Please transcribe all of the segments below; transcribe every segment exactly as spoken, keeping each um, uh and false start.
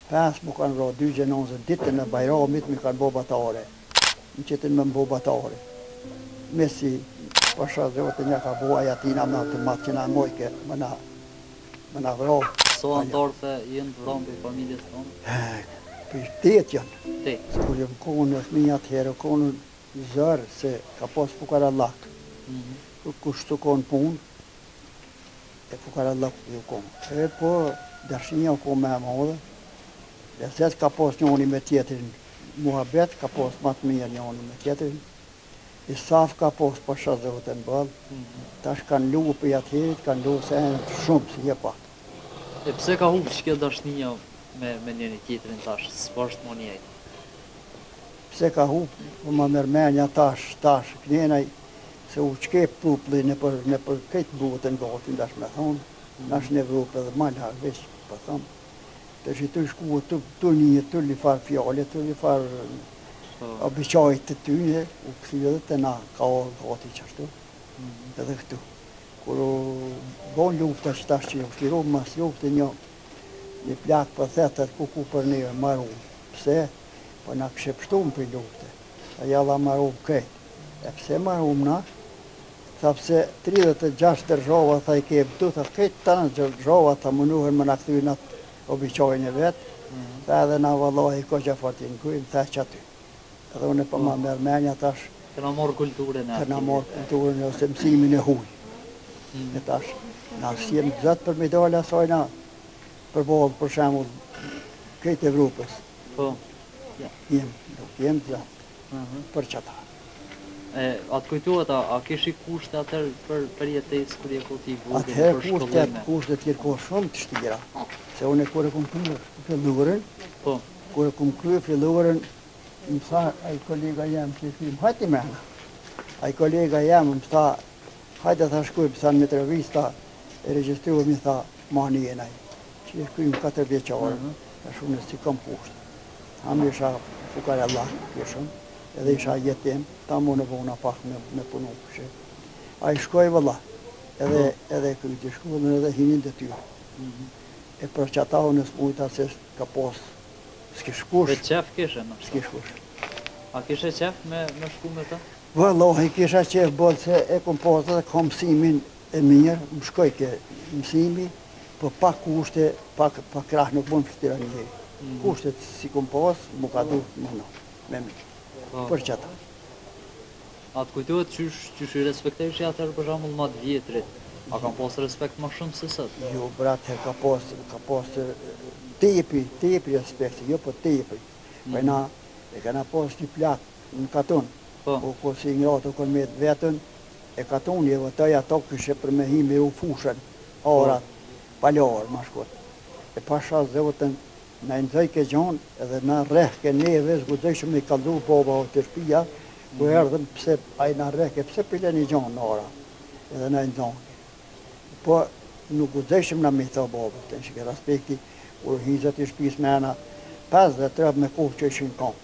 Pas më kanë ra dy gjenazë ditën e Bajramit, mi kanë bo batare. Më qëtën me më bo batare. Mesi, pasha zote një ka bo ajatina më të matë që na mojke, më na, më na vra. So antarëve jenë të vranë për familjes tonë? Për tetë janë. Tetë. Kur jëmë konë në fëmija të herë, konë zërë se ka pas fukarallak. Kur kushtu konë punë, e fukarallak ju konë. E po, dërshinja u konë me e madhe, dhe zetë ka pas njoni me tjetërin, muhabet ka pas ma të mirë njoni me tjetërin, i saf ka pas pasha zote në balë, tash kanë lu për jatë herit, kanë lu se e shumë si je pak. E pse ka hupë që kjo dashnia me, me njëri tjetërin tash, s'po është më njëjtë? Pse ka hupë, po më mërmenja tash, tash, kënjenaj, se u qkep pupli në për, në për këtë botën gati, ndash me thonë, nash në Evropë edhe ma larë veç, për thonë, të që të shku të, të një, të një farë fjale, të një farë obiqajt të tyne, u këthi edhe të na, ka orë gati qashtu, edhe këtu. Kur u bon lufta që tash që u shtiru mas luftë një, një plak për thetët ku ku për një maru. Pse? Po na kështë pështum për lufte. A jalla maru këtë. E pse maru na? Tha pse tridhjetë e gjashtë dërzhova tha i kebë tu, tha këtë tanë dërzhova tha mënuhen më në këthy në obiqojnë e vetë. Tha edhe na vallahi ko që fatin kujmë, tha që aty. Edhe unë për ma mërmenja tash. Këna morë kulturën e Këna morë kulturën e ose mësimin e huj. E tash, na siem zëtë për medalja sajna për bolë, për shemull, këtë Evropës. Po. Jem, jem zëtë, për qëta. E, atë kujtuat, a, a kishi kushte atër për, për jetës kër je koti vogël, për Atëherë shkollime? kushte tjerë ko shumë të shtira. Se unë e kërë këmë kërë fillurën, Po. kërë këmë kërë fillurën, më tha, aj kolega jem që shkrim, hajti me në. Aj kolega jem më tha, hajde tha shkuj, pësa në Mitrovista, e regjistruve mi tha, mani e naj, që e shkujmë katër vjeqare, ka shumë si kam kushtë. Ham isha fukar e Allah, këshëm, edhe isha jetim, ta mu në vona pak me, me punu këshë. A i shkoj vëlla, edhe, edhe këryti shkullën edhe hinin të tyre. E për që ata unë smujta se ka pos, s'ki shkush. Dhe qef kishe në? S'ki shkush. A kishe qef me, me shku me ta? Vëllohi kisha qef bolë se e kom pas edhe kom mësimin e mirë, më shkoj ke mësimi, për pak kushte, pak, pak krah nuk mund fëtira njëri. Kushtet si kom pas, mu ka du më në, me mi, për që ata. A të kujtuat qysh, qysh i respektejsh atër për shambull ma të vjetrit? A kam pas respekt ma shumë se sëtë? Jo, bratë, ka pas, ka pas tepi, tepi respekti, jo për tepi. Për na, e ka na pas një plak në katon, po ko si ngratë o kon me vetën, e katon je vëtëj ato këshe për me himi u fushën, arat, paljarë, ma shkot. E pasha zëvëtën, na nëzëj ke gjonë, edhe na rreh ke neve, zgudzëshëm me kaldu boba o të shpia, ku erdhëm pse, a i na rreh ke, pse pile një gjonë në ara, edhe na nëzonë. Po, nuk gudzëshëm na me tha boba, të në shike respekti, kur hizët i shpis me ena, pesëdhjetë trep me kohë që ishin kam,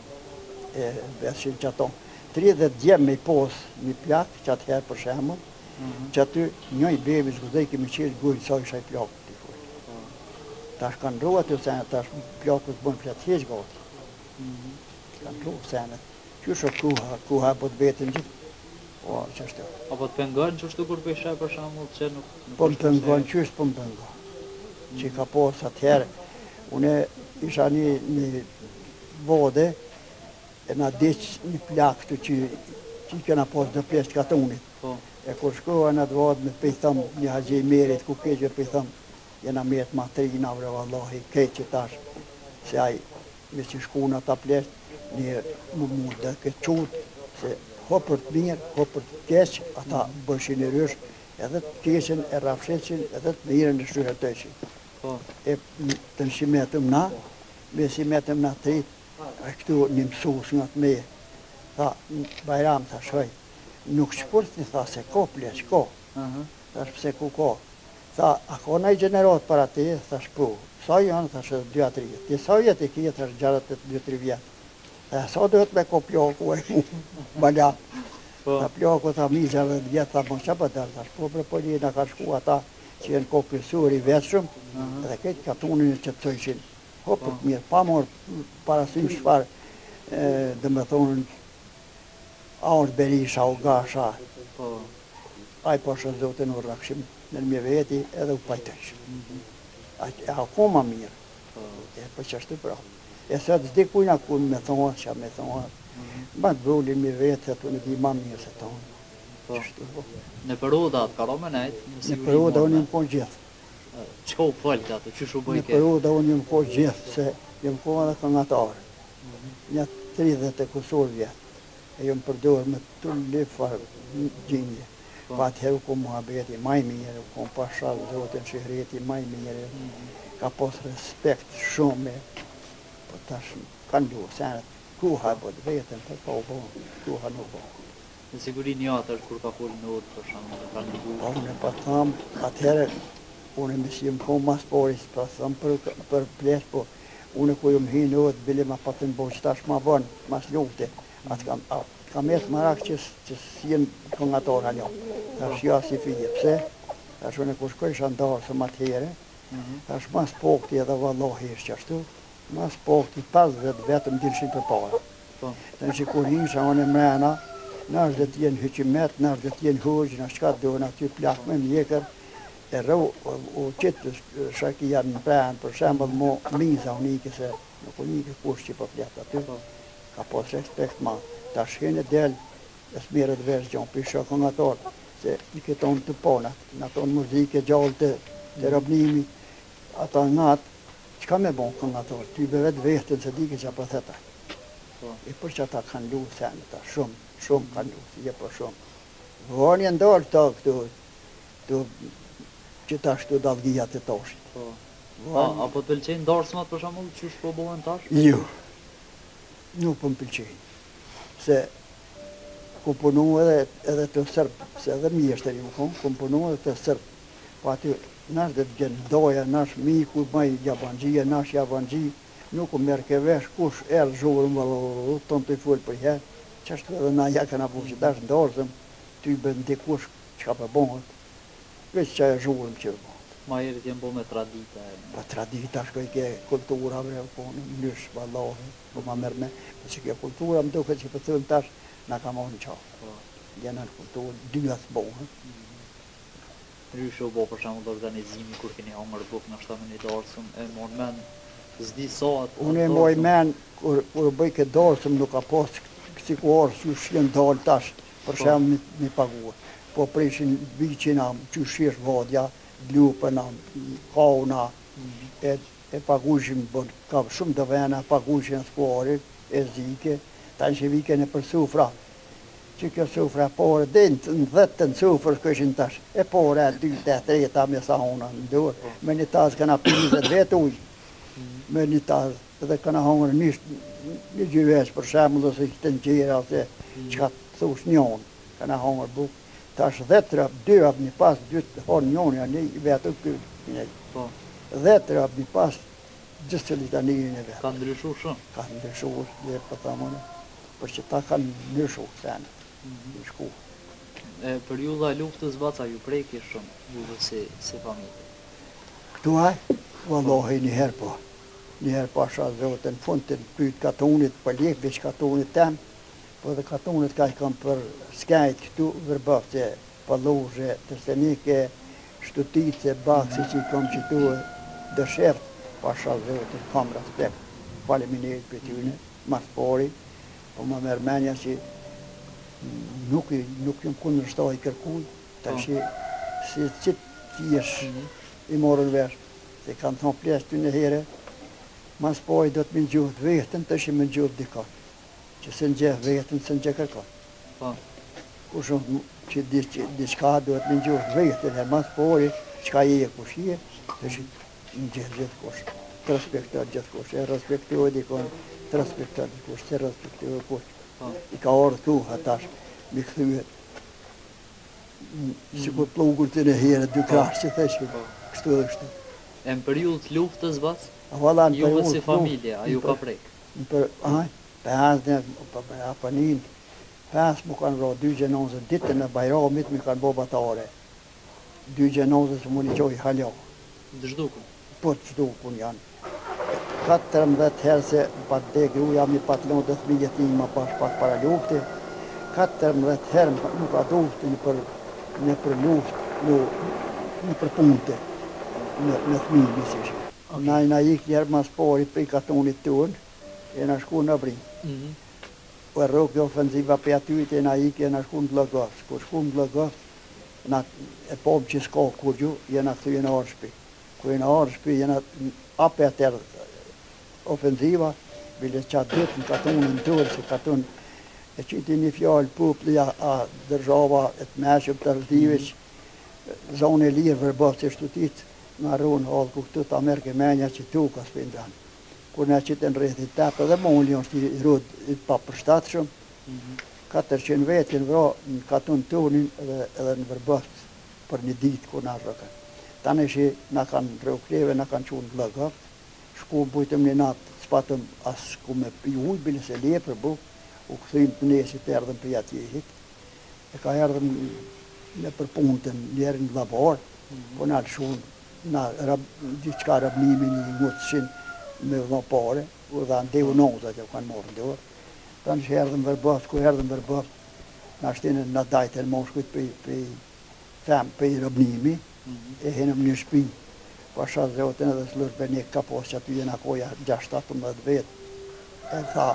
e veshin që ato. tridhjetë djemë me i posë një plak, që atëherë për shemë, që aty njëj bebi zgudzej kemi qirë gujnë sa isha i plakë të i fuj. Tash kanë rua të senet, tash plakës bënë fletë heqë gati. Kanë rua senet. Qështë o kuha, kuha po të betën gjithë. O, qështë. Apo të pengon qështu kur për isha për shamull që nuk... Po më pengon, qështë po më pengon. Që ka posë atëherë, une isha një, një vode, e na deqë një plak të që që kena posë dhe plesht katonit. E kur shkoha në të vadë me pëjthëm një haqjej merit, ku keqë pëjthëm, jena metë ma trina, vre vallahi, keqë tash, se aj, me që shku në ta plesht, një më mund dhe këtë qutë, se hopër të mirë, hopër të keqë, ata bëshin e rysh, edhe të keqën e rafsheqin, edhe të mirën e shryhet të eqin. E të nëshimetëm na, me si metëm na trit, e këtu një mësus nga të me, tha, Bajram, tha shoj, nuk shpurt një tha se ko pleq, ko, tha shpse ku ko, tha, a ko nëj gjenerat para te, tha shpu, sa janë, tha shë dy a tri vjetë, ti sa vjetë e kje, tha shë gjarët e dy a tri vjetë, tha sa duhet me ko ploku e mu, balja, tha ploku, tha mi gjarët e vjetë, tha më që për tërë, tha shpu, për për një ka shku ata, që jenë ko kësur i vetëshëm, edhe këtë katunin që të thëjshin, hopët mirë, pa morë parasysh çfarë, dhe me thonë, a është Berisha, o Gasha, Po. a i pasha zotin u rakshim në një veti edhe u pajtësh. A e akoma mirë, e për që ashtu pra. E se të zdi kujna ku me thonë, që me thonë, ma të brullin me vetë, të në di ma mirë se tonë. Po. Në periudat, ka ro me nejtë, në Në siguri periuda unë morme. jëmë konë gjithë. Qka u falët atë, që shu Në bëjke? periuda unë jëmë konë gjithë, se jëmë konë edhe këngatarë. Një tridhjet e kusur vjetë. E jëmë përdojrë me të lifar gjinje. Pa atëherë u konë muhabeti maj mirë, u konë pashalë zotin shihreti maj mirë. Ka pos respekt shumë, po tash kanë du, senet, kuha e bëtë vetën, për pa u bënë, kuha nuk bënë. Në siguri një atër, kur ka full në odë, për shumë, dhe ka në Po, dugu. unë e pa thamë, atëherë, unë e mësi jëmë konë mas poris, pa thamë për, për plesë, po, unë ku jëmë hi në odë, bile ma patën bo që tash ma bënë, mas lufte. Atë kam, a, kam jetë marak që, që si jenë këngator haljo. Tash ja si fije, pse? Tash unë e ku shkoj isha ndarë së matë here, tash mas pokti edhe vallohi ishë qashtu, mas pokti pesëdhjetë vetëm dilshin për para. Po. Në që kur hisha unë e mrena, në është dhe t'jenë hyqimet, në është dhe t'jenë hujgjë, në shka do në aty plak me mjekër, e rëu, u qitë shaki janë në prenë, për shembol mo miza unë ike se nuk unë ike kush që për fletë aty, ka pos respekt ma, ta shkene del, e smirët vesh gjonë, për shokë nga torë, se në këtonë të ponat, në tonë muzike gjallë të, të rëbnimi, ata ngatë, qka me bon kënë nga torë, ty be vetë vetën se dike që për theta. E për që ata kanë lu sen, ata shumë, shumë kanë lu, si je për shumë. Vërën janë dorë të këtu, të që ta shtu dalgijat e toshit. Po. A, apo të pëlqejnë darsmat për shembull që shpo bëhen tash? Jo, nuk po më pëlqejnë. Se ku punu edhe, edhe të sërbë, se edhe mjeshtër ju konë, ku punu edhe të sërbë. Po aty nash dhe të gjenë doja, nash miku, maj jabangjia, nash jabangjia, nuk u merë ke vesh, kush erë zhurë më lë, tonë të i full për herë, që ashtu edhe na ja kana bu që dash ndorzëm, ty bën dikush që ka përbohët, veç që e zhurëm që përbohët. Ma jerit jenë bo me tradita. Pa tradita shkoj ke kultura bre, po në mënysh, vallahi, po ma mërë me, po që ke kultura më duke që për thëmë tash, na ka mohë në qafë. Gjena në kulturë, dyja të bohën. Ryshe u bo për shembull organizimi, kur keni hangër buk në shtamë një darsëm, e mon men, zdi sot. Unë e moj men, kur, kur bëj ke darsëm nuk ka pas kësi ku orë që shien dalë tash, për shemë një, një paguë. Po prishin vicina, që shesh vodja, lupëna, kauna, e, e pagushin, ka shumë të vena, pagushin e skuarit, e zike, ta në që vike në për sufra, që kjo sufra pore, dhe në dhëtë në sufrë këshin tash, e pore, dy, dhe treta me sa una në dorë, me një tazë këna pizet vetë ujë, me një tazë, edhe këna hongër një, një gjyvesh për shemë, dhe se këtë në gjera, se që ka të thush njonë, këna hongër bukë, tash dhe trap, dy ap një pas, dy të honë njoni, a një vetë të kërë, dhe trap një pas, gjithë që lita një një vetë. Ka ndryshu shumë? Ka ndryshu, dhe për ta mëne, për që ta kanë ndryshu, sene, në shku. E periudha e luftës baca ju preki shumë, ju dhe si, si familje. Këtu aj, vallohi njëherë po, njëherë po asha zote, në fund të pyjtë katunit për lekë, veç katunit temë, po dhe katunit ka i kam për skajt këtu vërbëf, që për lože, të senike, shtutice, baksi që i kam qëtu dësheft, po asha zote, kam respekt, faleminderit për tyne, mas pori, po më mërmenja që nuk, nuk jëmë kundër shtoj kërkuj, të që si që ti jesh i morën vesh, se kanë thonë plesë ty në here, mas pori do të më gjuhët vetën, të që më gjuhët dikot, që se në gjeh vetën, se në gjeh kërkot. Po. Ku shumë që diçka do të më gjuhët vetën, e mas pori, qka je e kush je, të që në gjeh gjithë kush, të respektuar gjithë kush, e respektuar dikon, të respektuar dikush, të respektuar kush. I ka orë tu, atash, mi këthyet, si kur plugur të në here, dy krash që theshë, kështu dhe kështu. E në periudhë të luftës bac, ju me si familje, a ju ka prek? Aj, pës në apanin, pës mu kanë ro dy gjenozë, ditën e bajramit mi kanë bo batare. Dy gjenozë së mu një qoj haljo. Dëshdukun? Po të shdukun janë. katërmbëdhjetë herë se pat dhe gruja mi pat lonë dhe thmijet një ma pash pak para lufti, katërmbëdhjetë herë nuk ka dufti në për, në për luft, në, në për punte, në, në thmimi si shë. Okay. Na i na ik njerë mas pori për i katonit tuën, e na shku në brim. Mm -hmm. Po rrugë ofenziva për aty e na ik e na shku në Glogos. Kur shku në Glogos, na e pom që s'ka kur gju, jena këthy në Orshpi. Kur e në Orshpi, jena ape atër ofenziva, bile qatë dytë në katonin tërë, se katon e qiti një fjallë pupli a, a dërzhava e të meshëm të rëdive që zonë e lirë vërbët që shtutit nga runë halë ku këtë të Amerike menja që tu ka s'pindan. Kur në qitë në rrethit tepë dhe molli është i rrud i papërshtatë shumë, katërqind vetë në vro në katon tunin edhe, edhe në vërbët për një ditë ku në rëkën. Tanë që në kanë rëukleve, në kanë qunë Glogos, shku bujtëm një natë, s'patëm asë ku me juj, bile se le për buk, u këthim të nesit erdhëm për jatjehit, e ka erdhëm në për punëtën njerë në labar, mm-hmm. po në alë shumë, në rab, diçka rabnimi një ngutëshin me vëma pare, u dhe ndehu nozat e kanë morë ndorë. Tanë që erdhëm vërbëft, ku erdhëm vërbëft, në ashtinë në dajten moshkujt për, për, për, për rabnimi, mm-hmm. e henëm një shpi, pasha zotën edhe s'lërbe një ka posë që aty jena koja gjashtë tetëmbëdhjetë vetë, e tha,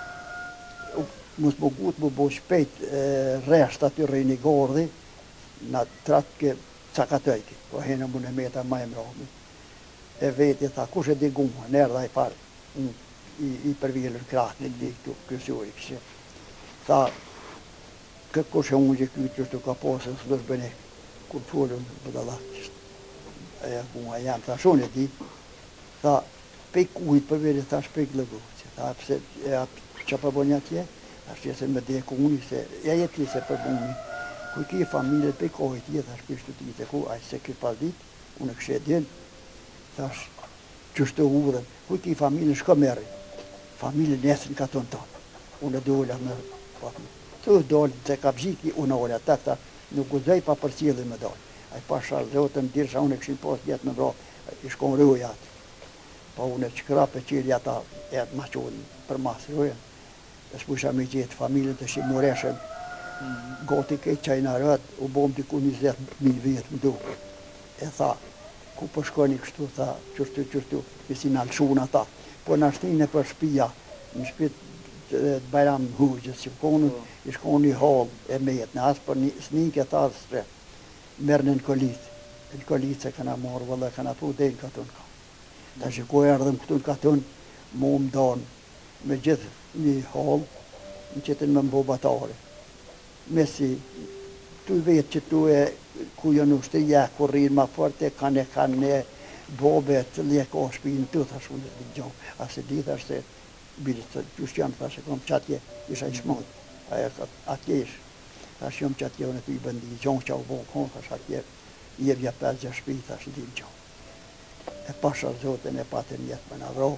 mos më gutë më bo shpejt resht aty rejni gordhi, në tratë ke cakatojki, po hene më në meta ma e mrami. E veti tha, kush e di gumë, në erdha i parë, i, i përvillër kratin, di këtu, kësuri kështë. Tha, këtë kush e unë që këtë qështu ka posë, s'lërbe një, kur fullën bëdalak qështë. E gumë jam, tha, shonë e di, tha, pej kujt përvillë, tha, shpej glëgu, tha, pse, e që përbonja tje, ashtë se me dhe kuni, se e jeti se përbuni, ku ki familjet pe kohit jetë, ashtë pishtu ti të ku, ashtë se këtë pas dit, unë kështë e din, thash, qështë të udhën, ku ki familjen shko meri, familjen nesën ka tonë tonë, unë dolla me, të dollë, se ka bziki, unë olla, ta këta, nuk guzej pa për cilë me dollë, a i pasha zotën, dirësha unë e këshin post jetë me bro, i shkon rruja atë, pa unë e qëkra për qilë jata, e ma qonë për masë rruja, e s'pusha me gjithë familjen të shi mureshen, goti kejtë qaj në rëtë, u bom të ku njëzet mijë vjetë më duke. E tha, ku për shkoni kështu, tha, qështu, qështu, si në alëshun ata. Po në ashtin e për shpia, në shpit të bajram hujgjës, që konën, i shkoni halë e metë, në asë për snike ta dhe stre, mërë në kolitë, në kolitë se këna morë, vëllë, këna pu dhe në katun ka. Ta që ku erdhëm këtu në katun, mu më donë, me gjithë një halë, në qëtën më mbo batare. Mesi, tu vetë që tu e ku jo nuk shtë ja, ku rrinë ma forte, kanë e kanë ne bobe të le ka shpinë të, thash unë të gjohë. Ase di thash se, bilë të qështë janë, thash e kom qatje, isha i shmojt, aja atje ish. Thash jom qatje unë të i bëndi, gjohë që u bo konë, thash atje, jevja pesë gjashtë shpi, thash di gjohë. E pasha zotën e patën jetë më në vro.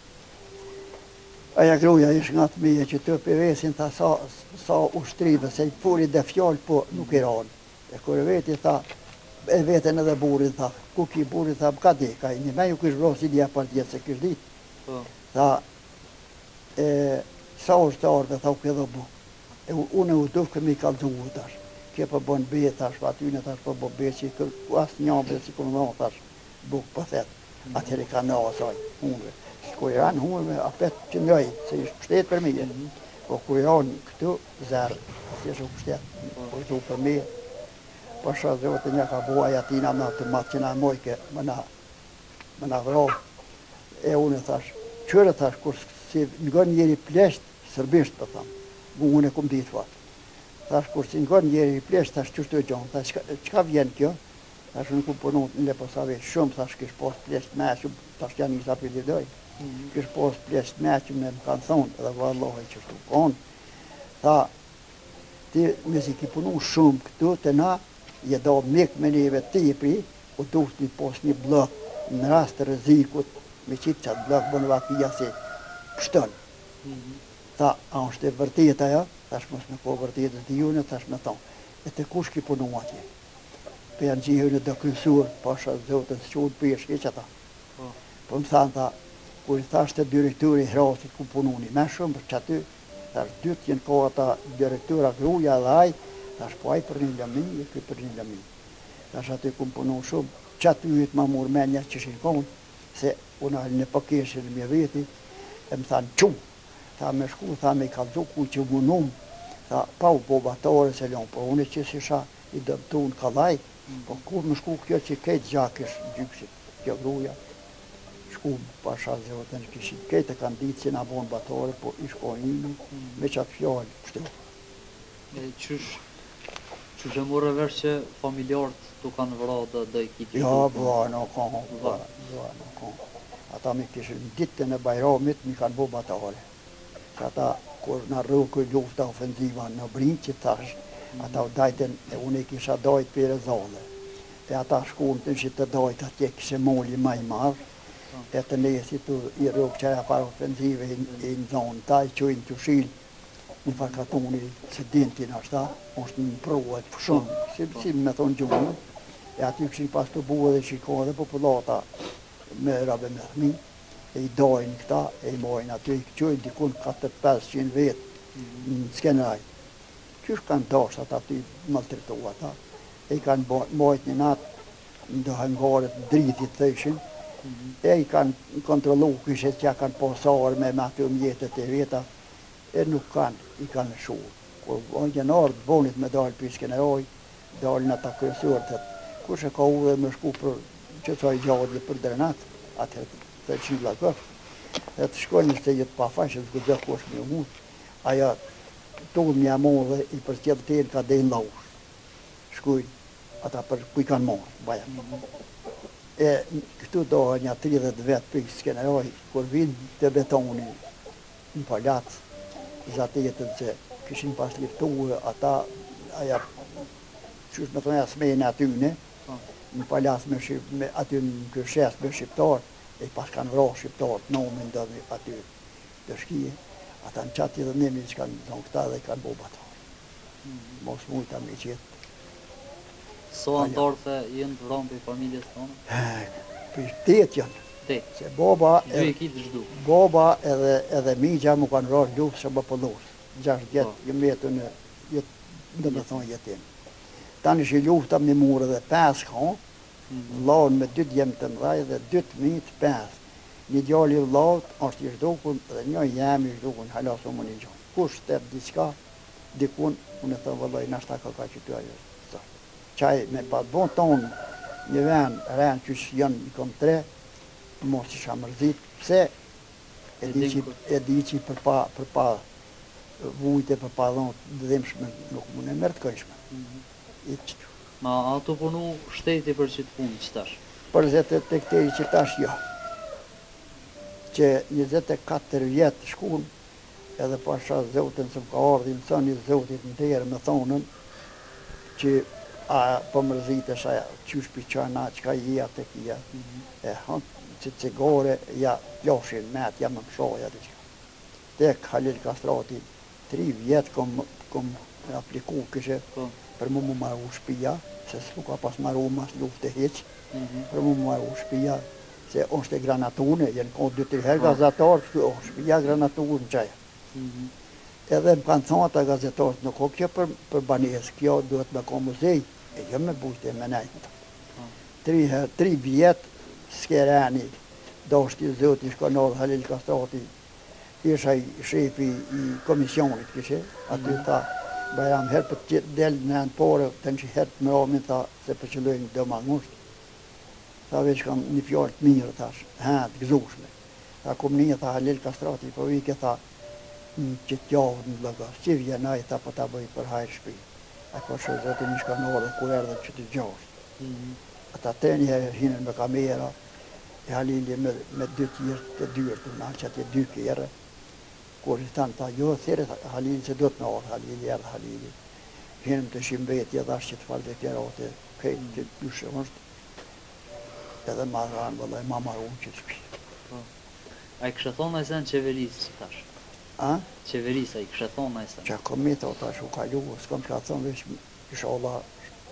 Aja gruja ish nga të mije që të për vesin, tha sa, sa ushtrive, se i furi dhe fjallë, po nuk i ranë. E kërë veti, tha, e vetën edhe burin, tha, ku ki burin, tha, ka di, ka i një me ju kështë vro si dhja për djetë se kështë ditë. Tha, e, sa ushtarve, tha, u këtë dhe bu. E unë e u dufë këmi kalëzu u tash. Kje për bën be, tash, pa aty në tash për bë be, që asë një be, si këmë në, tash, bukë për thetë. Atëri ka në asaj, unë. Kur i ranë hume, apet që ndoj, se ishë pështetë për mije. Po kur i ranë këtu, zërë, asë ishë pështetë, po i tu për mije. Po shë zote një ka buaj atina më të matë që na mojke, më na, më na vro. E unë thash, qërë thash, kur si nga njeri plesht, sërbisht për thamë, unë e kumë ditë fatë. Thash, kur si nga njeri plesht, thash, qështu e gjonë, thash, qka vjen kjo? Thash, unë ku punu në leposave shumë, thash, kish post plesht me shumë, thash, janë njësa për lidoj. Kështë posë plesht me që me më kanë thonë, edhe vëllohi që shtu konë. Tha, ti me si ki punu shumë këtu të na, je do mik me neve tipi, u duht një posë një blok në rast të rëzikut, me qitë qatë blok bënë vakia si pështën. Tha, a është e vërtet aja? Thash mos me po vërtet e të june, thash me thonë. E të kush ki punu atje? Për janë gjihë në do kryesur, pasha zotën së qodë për jeshke që ta. Po më thanë, tha, kur i thashte direktori i Hrasit ku punoni më shumë për aty, tash dytë janë kohë ata direktora gruaja dhe ai, tash po ai për një lëmi, e ky për një lëmi. Tash aty ku punon shumë, çaty yt ma mor menja që shikon se unë në pakeshin me veti, e më thanë qu, tha me shku, tha me kalzu ku që munum, tha pa u bobatore se lon, po unë që si sha i dëmtu në kalaj, po kur më shku kjo që kejtë gjakesh gjyksit, kjo gruja, shku pasha zotën kishin, kejtë e kanë ditë që na bon batore, po i shkojnë me qatë fjallë, pështu. Qysh, qysh e morë vesh që familjarët tu kanë vra dhe dhe i kitë? Ja, bua në kohë, bua në kohë. Ata mi kishin ditën e Bajramit, mi kanë bo batore. Që ata, kur në rrugë lufta ofenziva në Brinë që thash, ata u dajten, e unë i kisha dajt për e zale. E ata shkunë të që të dajt atje kishe moli maj marë, e të nesi të i rrugë që e para ofenzive i në zonë, ta i qojnë të shilë, një farkatoni se dintin ashta, është në pruat për shumë, si, si me thonë gjumë, e aty këshin pas të buë dhe shikohë dhe populata me rabe me thmi, e i dojnë këta, e i mojnë aty, i këqojnë dikun katër pesëqind vetë në skenaj. Qysh kanë dasht ata aty maltretu ata, e i kanë mojt një natë, në hangaret dritit thëshin, e i kanë kontrolu këshet që ja kanë posarë me me aty mjetet e veta, e nuk kanë, i kanë shurë. Kur on gjenardë bonit me dalë për skenaj, dalën ata kërësurët, kush e ka u dhe me shku për që sa i gjadje për drenat, atër të qila kërë, dhe të shkojnë se jetë pa fashë, të këtë kush me mund, aja tullë një amon dhe i për tjetë të ka dhe në laush, shkujnë, ata për kuj kanë morë, baja. E këtu do një tridhjetë vetë për skenaj, kur vinë të betoni në palacë, zatetën se kishin pas liftu ata, aja, qysh me thonë asmejnë atyne, në palas me, me aty në këshes me shqiptar, e pas kanë vra shqiptar, nomin dhe aty të shkije, ata në qati dhe nemi që kanë zonë këta dhe kanë bo batar. Mos mujta me qetë. So antarë të jenë të vranë për familjes tonë? Për tet janë. Se boba, boba edhe, edhe migja mu kanë rarë luftë që më pëllurë. Gjashtë djetë jë metu në, në me thonë jetim. Tanë që lufta me murë dhe pesë kanë, lanë me dy djemë të mdhaj dhe dy të mitë pesë. Një djalli latë është i shdukun dhe një jemi i shdukun, halasë më një gjonë. Kush të të diska, dikun, unë e thëmë vëlloj, nashta ka ka që të ajo. Qaj me patë bon tonë një ven, ren që që janë i kom tre, mos isha mërzit, pse e di që, e di që për pa, për pa vujte, për pa dhonë dhimshme nuk më në mërë të këjshme. Ma ato punu shteti për që të punë që tash? Për zete të këteri që tash jo. Që njëzet e katër vjetë shkun, edhe pasha zotën se më ka ardhin, sa një zotit në tërë me thonën, që a për mërzit e shaj qysh për qana, që ka jia të kia, e hënë, që cigare, ja plashin met, ja më mshoja dhe qëka. Tek Halil Kastrati, tri vjetë kom, kom apliku këshe, për mu mu maru shpia, se s'u ka pas maru mas luft e heq, për mu mu maru shpia, se është e granatune, jenë kohë dy të herë gazetarë, kështu është shpia granatune në qaja. Edhe më kanë thonë ata gazetarët, nuk o kjo për, për banes, kjo duhet me ka muzej, e jo me bujte me nejtë. Tri, tri vjetë, s'kereni, do është i zoti shkonodhë Halil Kastrati, isha i shefi i komisionit këshe, aty tha, bajram herë për të delë në në pore, të në që herë të më ramin, tha, se për qëllojnë do ma ngusht. Tha veç kam një fjallë të mirë, thash, të gëzushme. Tha kom një, tha Halil Kastrati, po vike, tha, në që t'javë në lëgar, që vjenaj, tha, po ta bëj për hajrë shpi. A ko shë zotin një shkonodhë, kur erdhe që të gjashtë. Ata të një hinën me kamera, e Halili me, me dy tjërë të dyrë të në që atë dy kjerë, kur i thanë, ta jo, thire Halili se do të në orë, Halili, erdhe Halili. Hinëm të shimbetje dhe ashtë që të falë dhe kjerate, kejtë të dyshe është, edhe ma ranë, vëllaj, ma marun që të shpi. A i kështë thonë e sen qeverisë që tash? A? Qeverisë, a i kështë thonë e sen? Që kom i thot tash u kalu, s'kom që ka thonë veç, isha Allah,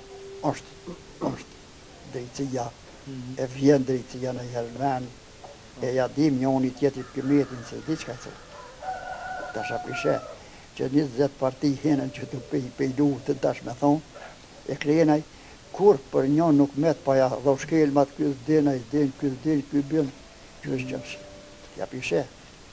është, është drejtësia, e vjen drejtësia në herë në ven, E ja dim njoni tjetrit këmetin se diçka që. Tash apishe, që njëzet parti henën që të pej, pejdu të dash me thonë, e krenaj, kur për një nuk met pa ja dho shkelmat, kësë denaj, den, kësë den, kësë bën, kësë qëmshi. Ja pishe.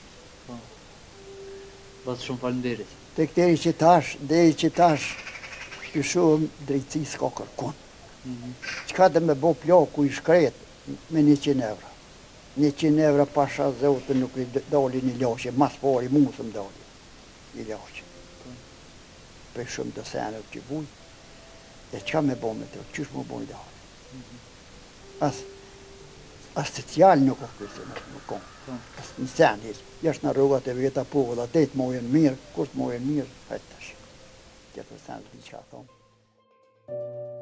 Basë shumë falenderit. Të këteri që tash, deri që tash, shumë drejtësi s'ka kërkun. Qka dhe me bo plaku i shkret me njëqind euro. njëqind euro pasha zotë nuk i dali një laqe, mas pari musëm dali një laqe. Për shumë dësenët që vuj, e qa me bo me të, qysh më bo i dali. As, as të cjallë nuk o kërse nuk kom. As në senit, jashtë në rrugat e veta po, dhe detë mojën mirë, kur të mojën mirë, hajtë tash. Këtë senët një qa thonë.